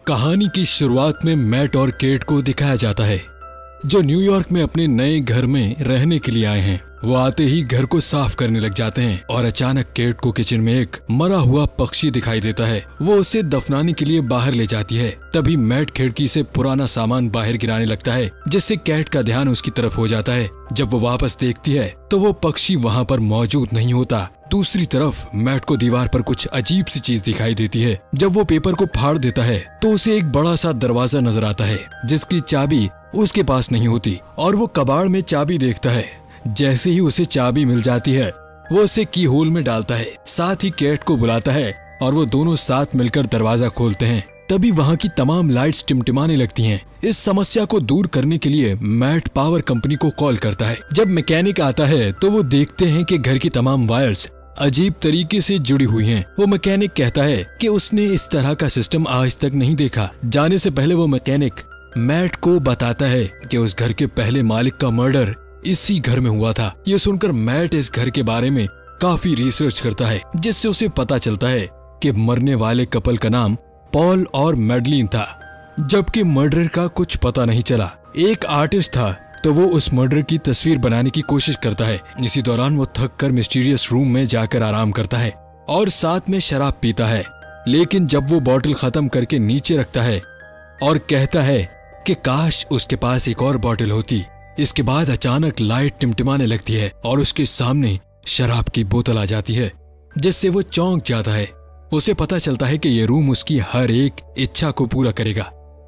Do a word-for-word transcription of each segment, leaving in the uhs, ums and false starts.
कहानी की शुरुआत में मैट और केट को दिखाया जाता है जो न्यूयॉर्क में अपने नए घर में रहने के लिए आए हैं। वो आते ही घर को साफ करने लग जाते हैं और अचानक केट को किचन में एक मरा हुआ पक्षी दिखाई देता है। वो उसे दफनाने के लिए बाहर ले जाती है। तभी मैट खिड़की से पुराना सामान बाहर गिराने लगता है जिससे केट का ध्यान उसकी तरफ हो जाता है। जब वो वापस देखती है तो वो पक्षी वहाँ पर मौजूद नहीं होता। दूसरी तरफ मैट को दीवार पर कुछ अजीब सी चीज दिखाई देती है। जब वो पेपर को फाड़ देता है तो उसे एक बड़ा सा दरवाजा नजर आता है जिसकी चाबी उसके पास नहीं होती और वो कबाड़ में चाबी देखता है। जैसे ही उसे चाबी मिल जाती है वो उसे की होल में डालता है। साथ ही केट को बुलाता है और वो दोनों साथ मिलकर दरवाजा खोलते हैं। तभी वहाँ की तमाम लाइट्स टिमटिमाने लगती हैं। इस समस्या को दूर करने के लिए मैट पावर कंपनी को कॉल करता है। जब मैकेनिक आता है तो वो देखते हैं कि घर की तमाम वायर्स अजीब तरीके से जुड़ी हुई हैं। वो मैकेनिक कहता है कि उसने इस तरह का सिस्टम आज तक नहीं देखा। जाने से पहले वो मैकेनिक मैट को बताता है कि उस घर के पहले मालिक का मर्डर इसी घर में हुआ था। ये सुनकर मैट इस घर के बारे में काफी रिसर्च करता है जिससे उसे पता चलता है कि मरने वाले कपल का नाम पॉल और मैडलिन था, जबकि मर्डर का कुछ पता नहीं चला। एक आर्टिस्ट था तो वो उस मर्डर की तस्वीर बनाने की कोशिश करता है। इसी दौरान वो थक कर मिस्टीरियस रूम में जाकर आराम करता है और साथ में शराब पीता है। लेकिन जब वो बॉटल खत्म करके नीचे रखता है और कहता है कि काश उसके पास एक और बॉटल होती, इसके बाद अचानक लाइट टिमटिमाने लगती है और उसके सामने शराब की बोतल आ जाती है जिससे वो चौंक जाता है। उसे पता चलता है कि ये रूम उसकी हर एक इच्छा को पूरा करेगा।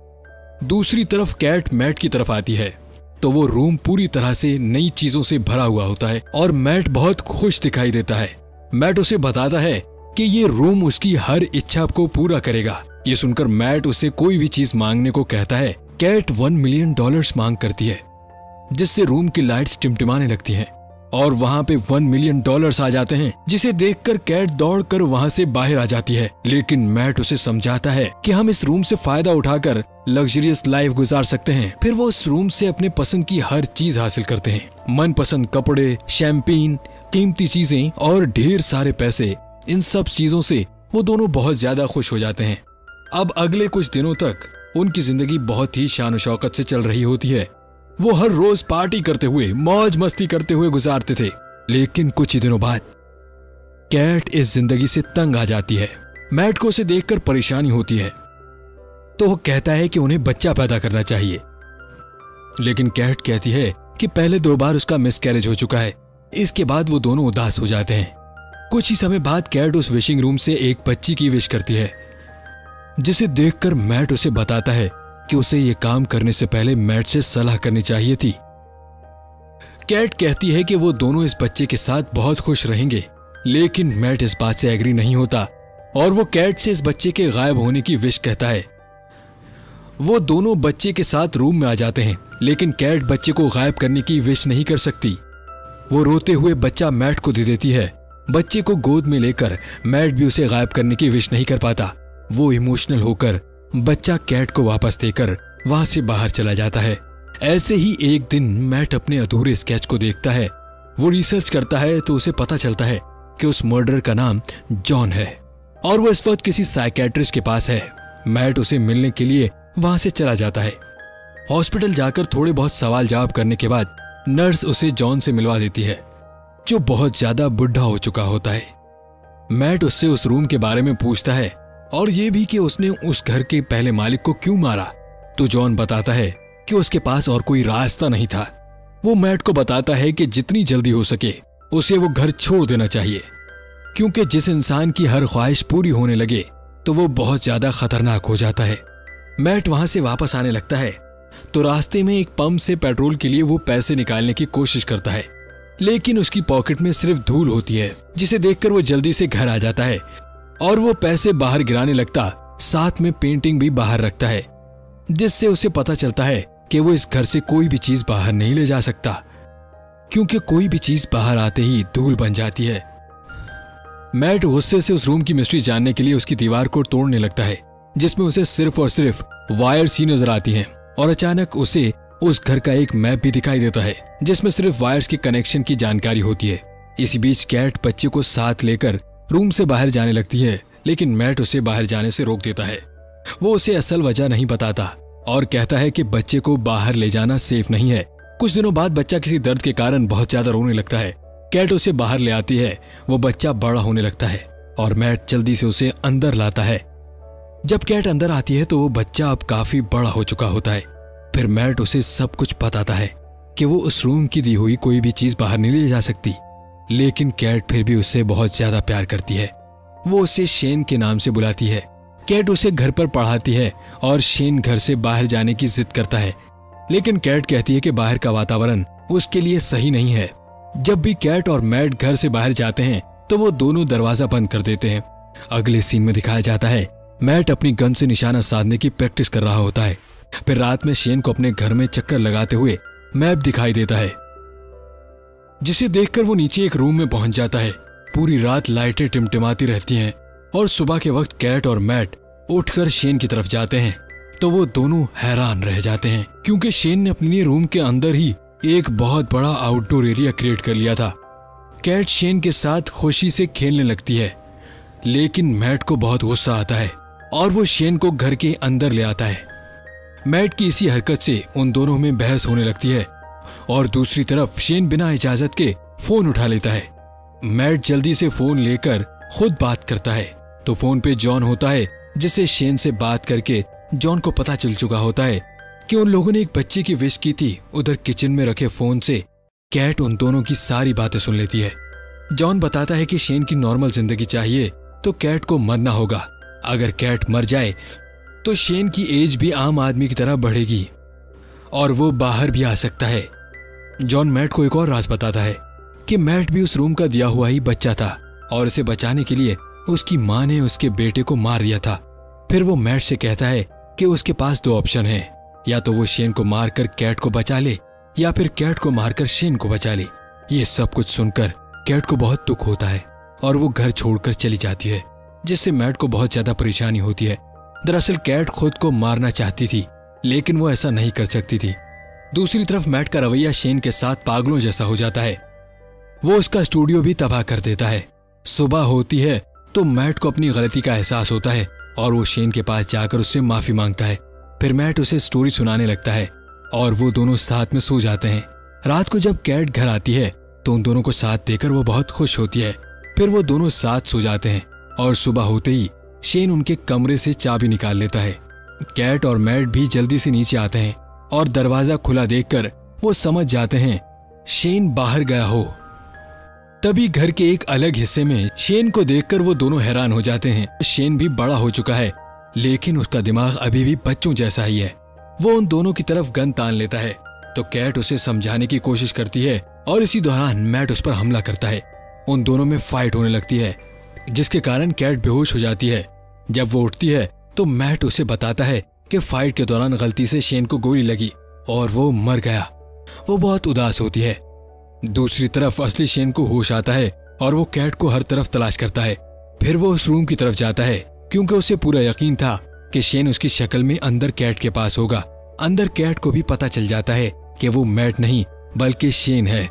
दूसरी तरफ केट मैट की तरफ आती है तो वो रूम पूरी तरह से नई चीजों से भरा हुआ होता है और मैट बहुत खुश दिखाई देता है। मैट उसे बताता है कि ये रूम उसकी हर इच्छा को पूरा करेगा। ये सुनकर मैट उसे कोई भी चीज मांगने को कहता है। केट वन मिलियन डॉलर्स मांग करती है जिससे रूम की लाइट्स टिमटिमाने लगती हैं और वहाँ पे वन मिलियन डॉलर्स आ जाते हैं, जिसे देखकर केट दौड़कर वहाँ से बाहर आ जाती है। लेकिन मैट उसे समझाता है कि हम इस रूम से फायदा उठाकर लग्जरियस लाइफ गुजार सकते हैं। फिर वो उस रूम से अपने पसंद की हर चीज हासिल करते हैं। मनपसंद कपड़े, शैम्पेन, कीमती चीजें और ढेर सारे पैसे। इन सब चीजों से वो दोनों बहुत ज्यादा खुश हो जाते हैं। अब अगले कुछ दिनों तक उनकी जिंदगी बहुत ही शान शौकत से चल रही होती है। वो हर रोज पार्टी करते हुए, मौज मस्ती करते हुए गुजारते थे। लेकिन कुछ ही दिनों बाद केट इस जिंदगी से तंग आ जाती है। मैट को उसे देखकर परेशानी होती है तो वो कहता है कि उन्हें बच्चा पैदा करना चाहिए। लेकिन केट कहती है कि पहले दो बार उसका मिसकैरेज हो चुका है। इसके बाद वो दोनों उदास हो जाते हैं। कुछ ही समय बाद केट उस विशिंग रूम से एक बच्ची की विश करती है जिसे देखकर मैट उसे बताता है कि उसे ये काम करने से पहले मैट से सलाह करनी चाहिए थी। केट कहती है कि वो दोनों इस बच्चे के साथ बहुत खुश रहेंगे, लेकिन मैट इस बात से एग्री नहीं होता और वो केट से इस बच्चे के गायब होने की विश कहता है। वो दोनों बच्चे के साथ रूम में आ जाते हैं, लेकिन केट बच्चे को गायब करने की विश नहीं कर सकती। वो रोते हुए बच्चा मैट को दे देती है। बच्चे को गोद में लेकर मैट भी उसे गायब करने की विश नहीं कर पाता। वो इमोशनल होकर बच्चा केट को वापस देकर वहां से बाहर चला जाता है। ऐसे ही एक दिन मैट अपने अधूरे स्केच को देखता है। वो रिसर्च करता है तो उसे पता चलता है कि उस मर्डर का नाम जॉन है और वो इस वक्त किसी साइकेट्रिस्ट के पास है। मैट उसे मिलने के लिए वहां से चला जाता है। हॉस्पिटल जाकर थोड़े बहुत सवाल जवाब करने के बाद नर्स उसे जॉन से मिलवा देती है जो बहुत ज्यादा बुढ़ा हो चुका होता है। मैट उससे उस रूम के बारे में पूछता है और ये भी कि उसने उस घर के पहले मालिक को क्यों मारा। तो जॉन बताता है कि उसके पास और कोई रास्ता नहीं था। वो मैट को बताता है कि जितनी जल्दी हो सके उसे वो घर छोड़ देना चाहिए, क्योंकि जिस इंसान की हर ख्वाहिश पूरी होने लगे तो वो बहुत ज्यादा खतरनाक हो जाता है। मैट वहां से वापस आने लगता है तो रास्ते में एक पंप से पेट्रोल के लिए वो पैसे निकालने की कोशिश करता है, लेकिन उसकी पॉकेट में सिर्फ धूल होती है, जिसे देखकर वो जल्दी से घर आ जाता है और वो पैसे बाहर गिराने लगता। साथ में पेंटिंग भी बाहर रखता है, जिससे उसे पता चलता है कि वो इस घर से कोई भी चीज बाहर नहीं ले जा सकता, क्योंकि कोई भी चीज बाहर आते ही धूल बन जाती है। मैट गुस्से से उस रूम की मिस्ट्री जानने के लिए उसकी दीवार को तोड़ने लगता है, जिसमें उसे सिर्फ और सिर्फ वायर्स ही नजर आती हैं। और अचानक उसे उस घर का एक मैप भी दिखाई देता है जिसमें सिर्फ वायर्स के कनेक्शन की जानकारी होती है। इसी बीच केट बच्चे को साथ लेकर रूम से बाहर जाने लगती है, लेकिन मैट उसे बाहर जाने से रोक देता है। वो उसे असल वजह नहीं बताता और कहता है कि बच्चे को बाहर ले जाना सेफ नहीं है। कुछ दिनों बाद बच्चा किसी दर्द के कारण बहुत ज्यादा रोने लगता है। कैट उसे बाहर ले आती है। वो बच्चा बड़ा होने लगता है और मैट जल्दी से उसे अंदर लाता है। जब कैट अंदर आती है तो वो बच्चा अब काफी बड़ा हो चुका होता है। फिर मैट उसे सब कुछ बताता है कि वो उस रूम की दी हुई कोई भी चीज बाहर नहीं ले जा सकती, लेकिन कैट फिर भी उससे बहुत ज्यादा प्यार करती है। वो उसे शेन के नाम से बुलाती है। कैट उसे घर पर पढ़ाती है और शेन घर से बाहर जाने की जिद करता है, लेकिन कैट कहती है कि बाहर का वातावरण उसके लिए सही नहीं है। जब भी कैट और मैट घर से बाहर जाते हैं तो वो दोनों दरवाजा बंद कर देते हैं। अगले सीन में दिखाया जाता है मैट अपनी गन से निशाना साधने की प्रैक्टिस कर रहा होता है। फिर रात में शेन को अपने घर में चक्कर लगाते हुए मैप दिखाई देता है, जिसे देखकर वो नीचे एक रूम में पहुंच जाता है। पूरी रात लाइटें टिमटिमाती रहती हैं और सुबह के वक्त कैट और मैट उठकर शेन की तरफ जाते हैं तो वो दोनों हैरान रह जाते हैं, क्योंकि शेन ने अपने रूम के अंदर ही एक बहुत बड़ा आउटडोर एरिया क्रिएट कर लिया था। कैट शेन के साथ खुशी से खेलने लगती है, लेकिन मैट को बहुत गुस्सा आता है और वो शेन को घर के अंदर ले आता है। मैट की इसी हरकत से उन दोनों में बहस होने लगती है और दूसरी तरफ शेन बिना इजाजत के फोन उठा लेता है। मैट जल्दी से फोन लेकर खुद बात करता है तो फोन पे जॉन होता है, जिसे शेन से बात करके जॉन को पता चल चुका होता है कि उन लोगों ने एक बच्चे की विश की थी। उधर किचन में रखे फोन से कैट उन दोनों की सारी बातें सुन लेती है। जॉन बताता है कि शेन की नॉर्मल जिंदगी चाहिए तो कैट को मरना होगा। अगर कैट मर जाए तो शेन की एज भी आम आदमी की तरह बढ़ेगी और वो बाहर भी आ सकता है। जॉन मैट को एक और राज बताता है कि मैट भी उस रूम का दिया हुआ ही बच्चा था और उसे बचाने के लिए उसकी माँ ने उसके बेटे को मार दिया था। फिर वो मैट से कहता है कि उसके पास दो ऑप्शन है, या तो वो शेन को मारकर कैट को बचा ले या फिर कैट को मारकर शेन को बचा ले। ये सब कुछ सुनकर कैट को बहुत दुख होता है और वो घर छोड़कर चली जाती है, जिससे मैट को बहुत ज्यादा परेशानी होती है। दरअसल कैट खुद को मारना चाहती थी, लेकिन वो ऐसा नहीं कर सकती थी। दूसरी तरफ मैट का रवैया शेन के साथ पागलों जैसा हो जाता है। वो उसका स्टूडियो भी तबाह कर देता है। सुबह होती है तो मैट को अपनी गलती का एहसास होता है और वो शेन के पास जाकर उससे माफी मांगता है। फिर मैट उसे स्टोरी सुनाने लगता है और वो दोनों साथ में सो जाते हैं। रात को जब कैट घर आती है तो उन दोनों को साथ देकर वो बहुत खुश होती है। फिर वो दोनों साथ सो जाते हैं और सुबह होते ही शेन उनके कमरे से चाबी निकाल लेता है। कैट और मैट भी जल्दी से नीचे आते हैं और दरवाजा खुला देखकर वो समझ जाते हैं शेन बाहर गया हो। तभी घर के एक अलग हिस्से में शेन को देखकर वो दोनों हैरान हो जाते हैं। शेन भी बड़ा हो चुका है, लेकिन उसका दिमाग अभी भी बच्चों जैसा ही है। वो उन दोनों की तरफ गन तान लेता है तो कैट उसे समझाने की कोशिश करती है और इसी दौरान मैट उस पर हमला करता है। उन दोनों में फाइट होने लगती है, जिसके कारण कैट बेहोश हो जाती है। जब वो उठती है तो मैट उसे बताता है कि फाइट के दौरान गलती से शेन को गोली लगी और वो मर गया। वो बहुत उदास होती है। दूसरी तरफ असली शेन को होश आता है और वो कैट को हर तरफ तलाश करता है। फिर वो उस रूम की तरफ जाता है, क्योंकि उसे पूरा यकीन था कि शेन उसकी शक्ल में अंदर कैट के पास होगा। अंदर कैट को भी पता चल जाता है कि वो मैट नहीं बल्कि शेन है,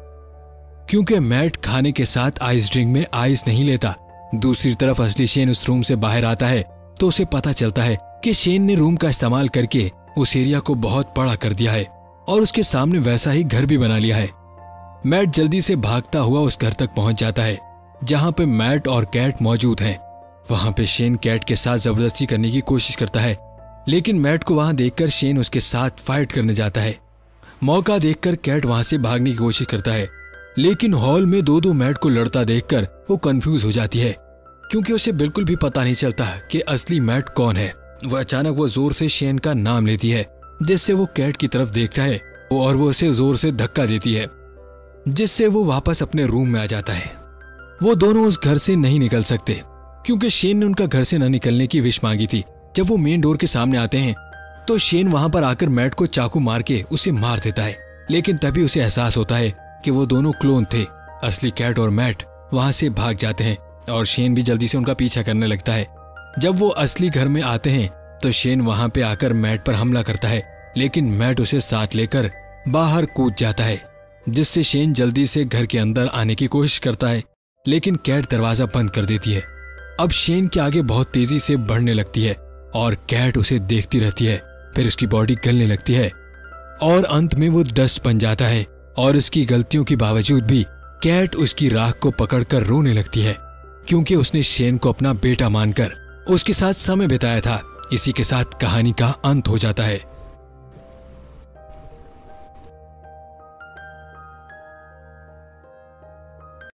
क्योंकि मैट खाने के साथ आइस ड्रिंक में आइस नहीं लेता। दूसरी तरफ असली शेन उस रूम से बाहर आता है तो उसे पता चलता है कि शेन ने रूम का इस्तेमाल करके उस एरिया को बहुत बड़ा कर दिया है और उसके सामने वैसा ही घर भी बना लिया है। मैट जल्दी से भागता हुआ उस घर तक पहुंच जाता है जहां पे मैट और कैट मौजूद हैं। वहां पे शेन कैट के साथ जबरदस्ती करने की कोशिश करता है, लेकिन मैट को वहां देखकर शेन उसके साथ फाइट करने जाता है। मौका देखकर कैट वहां से भागने की कोशिश करता है, लेकिन हॉल में दो दो मैट को लड़ता देखकर वो कंफ्यूज हो जाती है, क्योंकि उसे बिल्कुल भी पता नहीं चलता कि असली मैट कौन है। वह अचानक वो जोर से शेन का नाम लेती है, जिससे वो कैट की तरफ देखता है और वो उसे जोर से धक्का देती है, जिससे वो वापस अपने रूम में आ जाता है। वो दोनों उस घर से नहीं निकल सकते, क्योंकि शेन ने उनका घर से न निकलने की विश मांगी थी। जब वो मेन डोर के सामने आते हैं तो शेन वहां पर आकर मैट को चाकू मार के उसे मार देता है, लेकिन तभी उसे एहसास होता है कि वो दोनों क्लोन थे। असली कैट और मैट वहां से भाग जाते हैं और शेन भी जल्दी से उनका पीछा करने लगता है। जब वो असली घर में आते हैं तो शेन वहां पे आकर मैट पर हमला करता है, लेकिन मैट उसे साथ लेकर बाहर कूद जाता है, जिससे शेन जल्दी से घर के अंदर आने की कोशिश करता है, लेकिन कैट दरवाजा बंद कर देती है। अब शेन के आगे बहुत तेजी से बढ़ने लगती है और कैट उसे देखती रहती है। फिर उसकी बॉडी गलने लगती है और अंत में वो डस्ट बन जाता है और उसकी गलतियों के बावजूद भी कैट उसकी राख को पकड़कर रोने लगती है, क्योंकि उसने शेन को अपना बेटा मानकर उसके साथ समय बिताया था। इसी के साथ कहानी का अंत हो जाता है।